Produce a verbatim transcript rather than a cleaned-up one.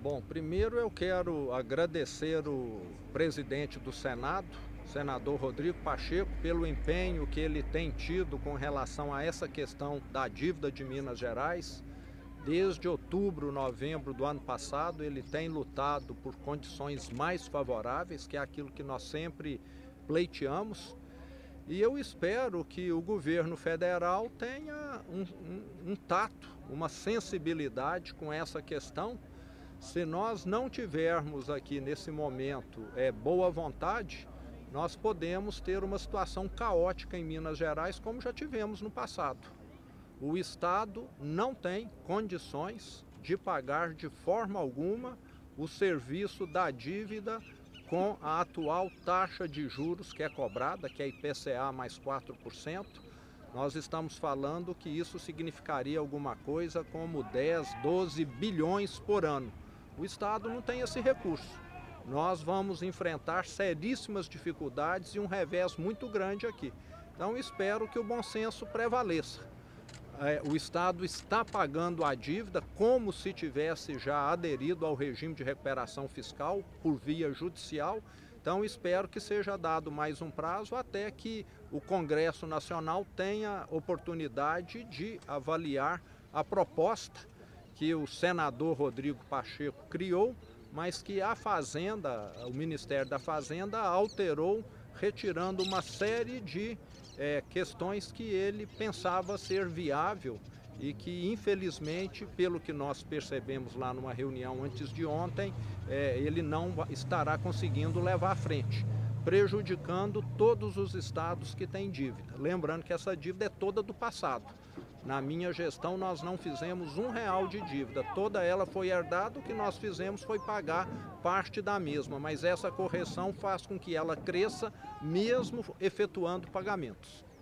Bom, primeiro eu quero agradecer o presidente do Senado, senador Rodrigo Pacheco, pelo empenho que ele tem tido com relação a essa questão da dívida de Minas Gerais. Desde outubro, novembro do ano passado, ele tem lutado por condições mais favoráveis, que é aquilo que nós sempre pleiteamos. E eu espero que o governo federal tenha um, um, um tato, uma sensibilidade com essa questão. Se nós não tivermos aqui nesse momento é, boa vontade, nós podemos ter uma situação caótica em Minas Gerais, como já tivemos no passado. O Estado não tem condições de pagar de forma alguma o serviço da dívida com a atual taxa de juros que é cobrada, que é I P C A mais quatro por cento. Nós estamos falando que isso significaria alguma coisa como dez, doze bilhões por ano. O Estado não tem esse recurso. Nós vamos enfrentar seríssimas dificuldades e um revés muito grande aqui. Então espero que o bom senso prevaleça. É, o Estado está pagando a dívida como se tivesse já aderido ao regime de recuperação fiscal por via judicial. Então espero que seja dado mais um prazo até que o Congresso Nacional tenha oportunidade de avaliar a proposta que o senador Rodrigo Pacheco criou, mas que a Fazenda, o Ministério da Fazenda alterou, retirando uma série de é, questões que ele pensava ser viável e que, infelizmente, pelo que nós percebemos lá numa reunião antes de ontem, é, ele não estará conseguindo levar à frente, prejudicando todos os estados que têm dívida. Lembrando que essa dívida é toda do passado. Na minha gestão nós não fizemos um real de dívida, toda ela foi herdada, o que nós fizemos foi pagar parte da mesma, mas essa correção faz com que ela cresça mesmo efetuando pagamentos.